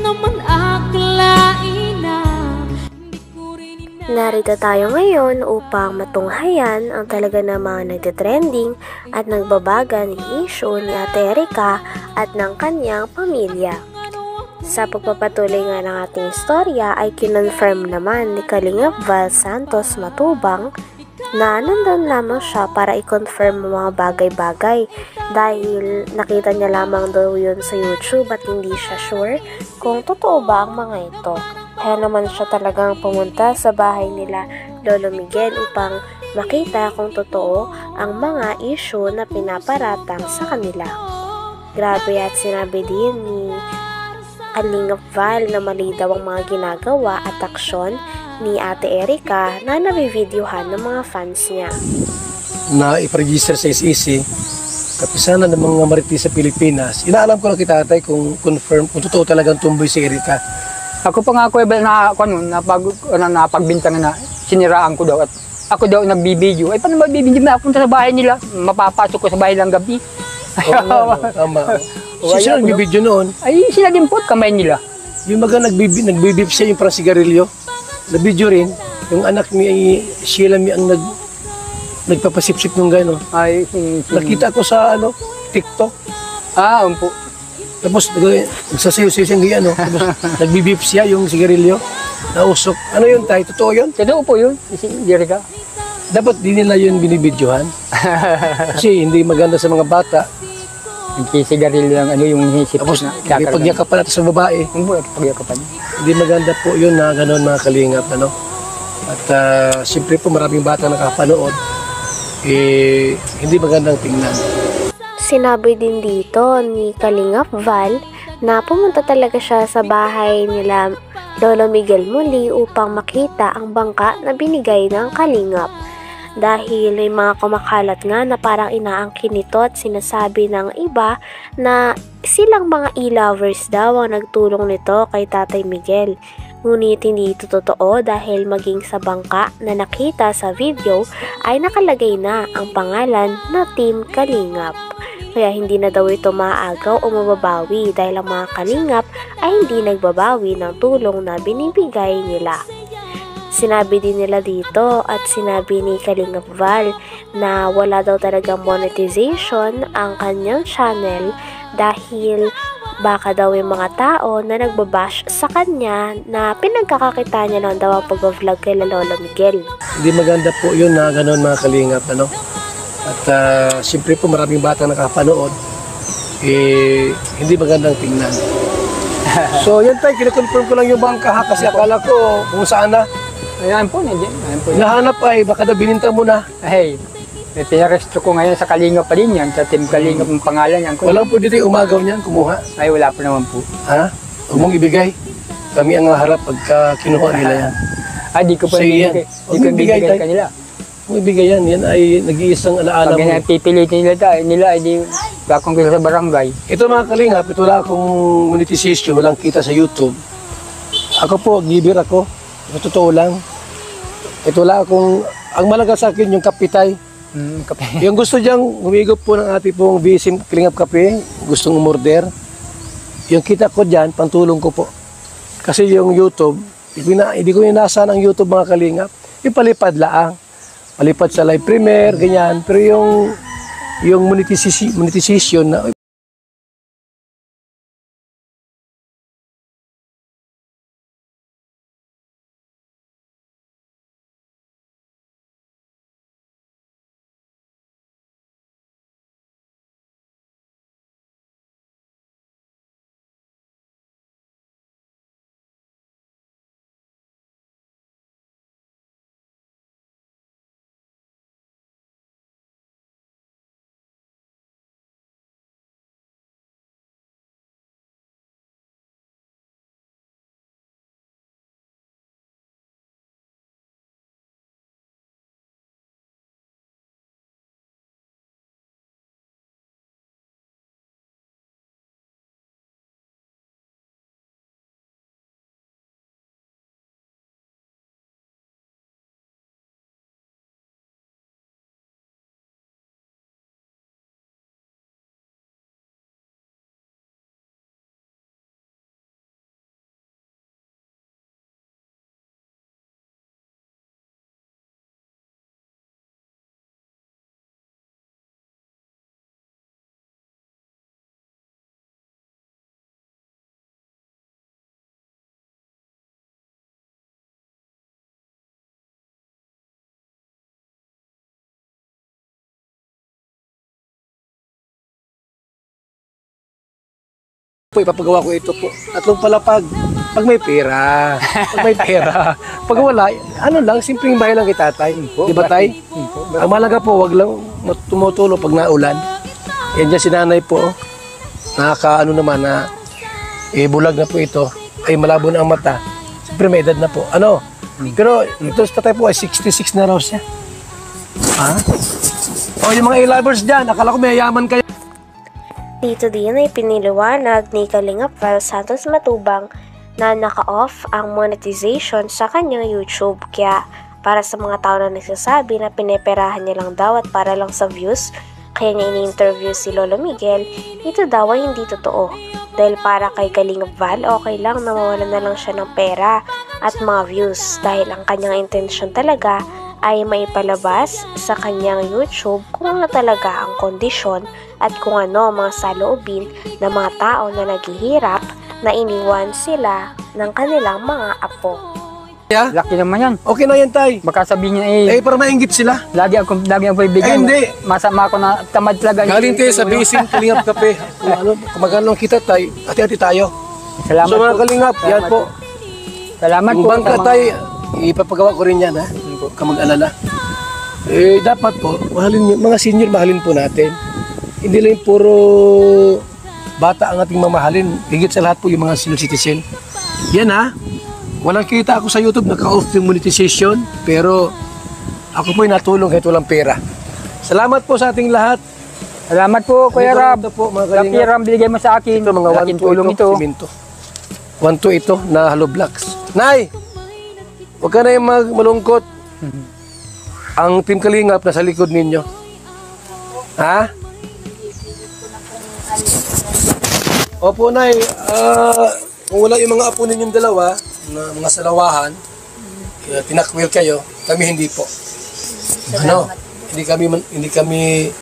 Narito tayo ngayon upang matunghayan ang talaga namang nagtitrending at nagbabaga ni issue ni Ate Erica at ng kanyang pamilya. Sa pagpapatuloy nga ng ating istorya ay kinonfirm naman ni Kalingap Val Santos Matubang na nandun lamang siya para i-confirm ang mga bagay-bagay dahil nakita niya lamang daw yun sa YouTube at hindi siya sure kung totoo ba ang mga ito. Kaya naman siya talagang pumunta sa bahay nila Lolo Miguel upang makita kung totoo ang mga issue na pinaparatang sa kanila. Grabe, at sinabi din ni Kalingap Val na mali daw ang mga ginagawa at aksyon ni Ate Erica na nabivideohan ng mga fans niya. Na iparegister sa SEC, kapisanan ng mga marites sa Pilipinas. Inaalam ko lang kita, Tatay, kung confirm, kung totoo talagang tumboy si Erica. Ako pa nga ako napagbintangan na siniraan ko daw at ako daw nagbibideo. Ay paano magbibideo na ako sa bahay nila? Mapapasok ko sa bahay lang gabi. Oo, tama. Sino nagbibideo noon? Ay sila din po, kamay nila. Yung mga nagbibip siya yung parang sigarilyo. Nabideo rin. Yung anak ni Sheila ang nagpapasipsip ng gano'n. Ay, nakita ko sa TikTok. Ah, umpo. Tapos nagsasayo-sayo siyang gano'n. Tapos nagbibip siya yung sigarilyo. Nausok. Ano yun, Tay? Totoo yun? Totoo po yun, si Jerica. Dapat di nila yun binibidyohan. Kasi hindi maganda sa mga bata. Nagkisigarilyo lang yung hinisip tapos na. Tapos ipagyakapan natin sa babae. Ipagyakapan. Hindi maganda po yun na gano'n mga kalingap. At siyempre po maraming bata nakapanood. Hindi magandang tingnan. Sinabi din dito ni Kalingap Val na pumunta talaga siya sa bahay nila Lolo Miguel muli upang makita ang bangka na binigay ng Kalingap. Dahil may mga kumakalat nga na parang inaangkin nito at sinasabi ng iba na silang mga e-lovers daw ang nagtulong nito kay Tatay Miguel. Ngunit hindi ito totoo dahil maging sa bangka na nakita sa video ay nakalagay na ang pangalan na Team Kalingap. Kaya hindi na daw ito maaagaw o mababawi dahil ang mga kalingap ay hindi nagbabawi ng tulong na binibigay nila. Sinabi din nila dito at sinabi ni Kalingap Val na wala daw talagang monetization ang kanyang channel dahil baka daw yung mga tao na nagbabash sa kanya na pinagkakakita niya lang daw ang pag-vlog kay Lolo Miguel. Hindi maganda po yun na gano'n mga kalingap. At siyempre po maraming bata nakapanood. Hindi magandang tingnan. So yan Tay, kinakonfirm ko lang yung bangka ha kasi akala ko kung saan na. Ayan po, hindi. Nahanap ay baka na bininta mo na. Ay, pinaresto ko ngayon sa Kalingap pa rin yan, sa Team Kalingap ang pangalan yan. Walang pwede tayo umagaw niyan, kumuha. Ay, wala po naman po. Ha? Huwag mong ibigay. Kami ang harap pagka kinuha nila yan. Ay, di ko po ibigay. Di ko ibigay kanila. Kung ibigay yan, yan ay nag-iisang alaala mo. Pag pipilitin nila, ay di bakong kita sa barangay. Ito mga kalingap, ito wala akong monetization, walang kita sa YouTube. Ako po, giver ako. Totoo lang. Ito wala akong, ang malaga sa akin yung kapitay. Kape. Yung gusto diyang humigop po ng ating pong bisim Kalingap Kape, gustong umorder, yung kita ko dyan, pantulong ko po. Kasi yung YouTube, hindi ko inasa ng YouTube mga kalingap, ipalipad laang. Malipad sa live premiere, ganyan. Pero yung monetization na po, ipapagawa ko ito po. Tatlong palapag. Pag may pera. Pag may pera. Pag wala, ano lang, simpleng bahay lang kay tatay. Di ba tay? Ang malaga po, wag lang tumutulo pag naulan. Yan dyan si nanay po. Nakakaano naman na bulag na po ito. Ay malabo na ang mata. Siyempre may edad na po. Ano? Pero ito sa tatay po ay 66 na raw siya. Ha? O yung mga A-lovers dyan, akala ko may yaman kayo. Dito din ay piniliwanag ni Kalingap Val Santos Matubang na naka-off ang monetization sa kanyang YouTube. Kaya para sa mga tao na nagsasabi na pineperahan niya lang daw at para lang sa views, kaya niya ini-interview si Lolo Miguel, ito daw ay hindi totoo. Dahil para kay Kalingap Val, okay lang na mawalan na lang siya ng pera at mga views dahil ang kanyang intention talaga ay maipalabas sa kanyang YouTube kung ano talaga ang kondisyon at kung ano mga saloobin ng mga tao na naghihirap na iniwan sila ng kanilang mga apo. Yeah? Laki naman yan. Okay na yan, tay. Baka sabihin niya Para maingit sila. lagi ako ibibigay. Hindi. Masama ako na tamad talaga. Galing tayo sa Bisim Kalingap Kape. Kumagano kita tayo. Hati-hati tayo. Salamat So mga po. Kalingap, yan po. Salamat Ang po. bangka tayo, ipapagawa ko rin yan, ha? Huwag ka mag-alala. Dapat po, mahalin, mga senior, mahalin po natin. Hindi lang puro bata ang ating mamahalin. Higit sa lahat po yung mga senior citizen. Yan, ha? Walang kita ako sa YouTube, naka-off yung monetization. Pero ako po'y natulong kahit walang pera. Salamat po sa ating lahat. Salamat po, Kuya Rab. Ito po, mga Kuya Kalingap. Ram, binigay mo sa akin. Ito, mga Laking tulong ito. Simento. 1-2 ito na hollow blocks. Nay! Huwag ka na yung malungkot. Ang Team Kalingap nasa likod ninyo. Ha? Opo, Nay. Kung wala yung mga apo ninyong dalawa, na mga salawahan, tinakwil kayo, kami hindi po. Ano? Hindi kami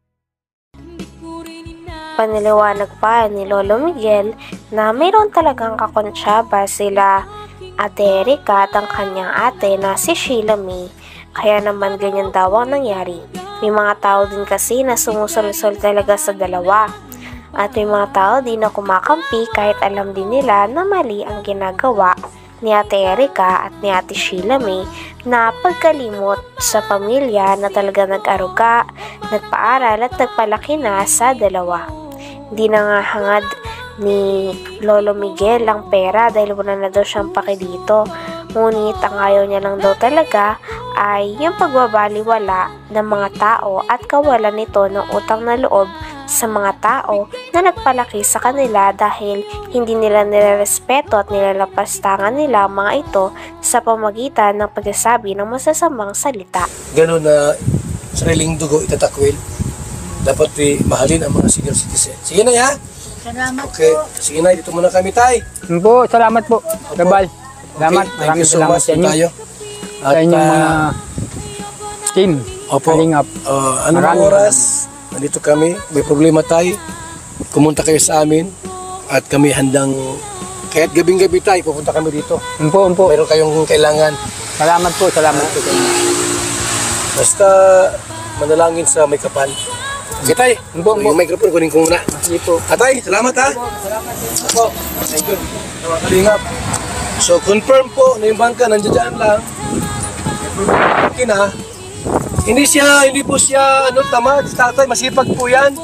Paniliwanag pa ni Lolo Miguel na mayroon talagang kakonsyaba sila Ate Erika at ang kanyang ate na si Sheila May. Kaya naman ganyan daw ang nangyari. May mga tao din kasi na sumusulsol talaga sa dalawa. At may mga tao din na kumakampi kahit alam din nila na mali ang ginagawa ni Ate Erika at ni Ate Sheila May na pagkalimot sa pamilya na talaga nag-aruga, nagpaaral at nagpalaki na sa dalawa. Hindi na nga hangad ni Lolo Miguel ang pera dahil wala na daw siyang paki dito. Ngunit ang ayaw niya lang daw talaga ay yung pagbabaliwala ng mga tao at kawalan nito ng utang na loob sa mga tao na nagpalaki sa kanila dahil hindi nila nilerespeto at nilalapastangan nila ang mga ito sa pamagitan ng pagsasabi ng masasamang salita. gano'n na sariling dugo itatakwil. Dapat mahalin ang mga senior citizen. Sige na, ha? Salamat Okay. po. Sige na, dito muna kami, tay. Po, salamat po. Kabal. Salamat. Okay, thank you so Salamat much sa inyo. tayo. Sa inyong mga team. Opo. Kalingap. Anong Maraming oras? Nandito kami. May problema tayo. Kumunta kayo sa amin. At kami handang, kahit gabing-gabi tayo, pupunta kami dito. Umpo. Mayroon kayong kailangan. Salamat po sa inyo. Basta manalangin sa may kapal. Okay, tay. Yung microphone, kunin ko muna. Sige po. Atay, salamat, ha? Salamat po. Opo. Thank you. Mga Kalingap. So, confirm po na yung bangka nandiyan lang. Kina, hindi po siya tamad, tatay, masipag po yan.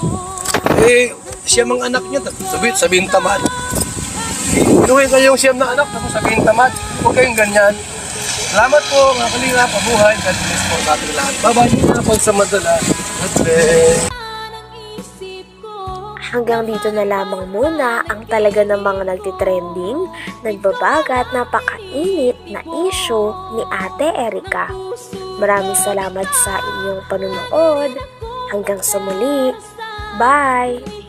Siya mga anak niya, sabihin tamad. Inuwi kayong siyam na anak, tapos sabihin tamad. Huwag kayong ganyan. Salamat po, mga Kalingap, pabuhay. God bless po sa ating lahat. Bye-bye, hindi na po sa madala. God bless. Hanggang dito na lamang muna ang talaga namang nagtitrending, nagbabaga at napakainit na issue ni Ate Erika. Maraming salamat sa inyong panonood. Hanggang sa muli. Bye!